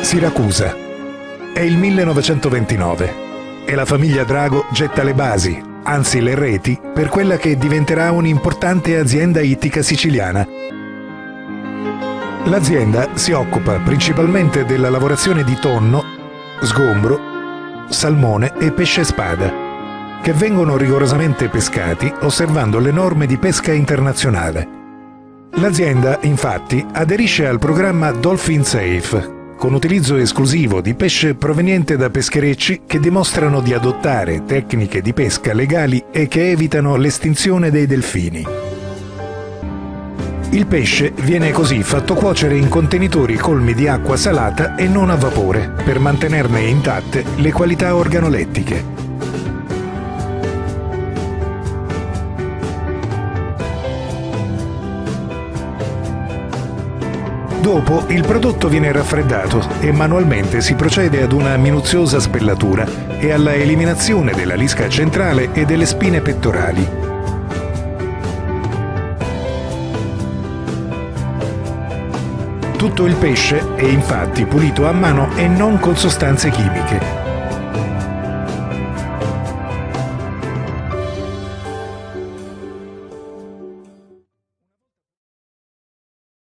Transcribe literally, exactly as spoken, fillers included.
Siracusa. È il millenovecentoventinove e la famiglia Drago getta le basi, anzi le reti, per quella che diventerà un'importante azienda ittica siciliana. L'azienda si occupa principalmente della lavorazione di tonno, sgombro, salmone e pesce spada, che vengono rigorosamente pescati osservando le norme di pesca internazionale. L'azienda, infatti, aderisce al programma Dolphin Safe, con utilizzo esclusivo di pesce proveniente da pescherecci che dimostrano di adottare tecniche di pesca legali e che evitano l'estinzione dei delfini. Il pesce viene così fatto cuocere in contenitori colmi di acqua salata e non a vapore, per mantenerne intatte le qualità organolettiche. Dopo il prodotto viene raffreddato e manualmente si procede ad una minuziosa spellatura e alla eliminazione della lisca centrale e delle spine pettorali. Tutto il pesce è infatti pulito a mano e non con sostanze chimiche.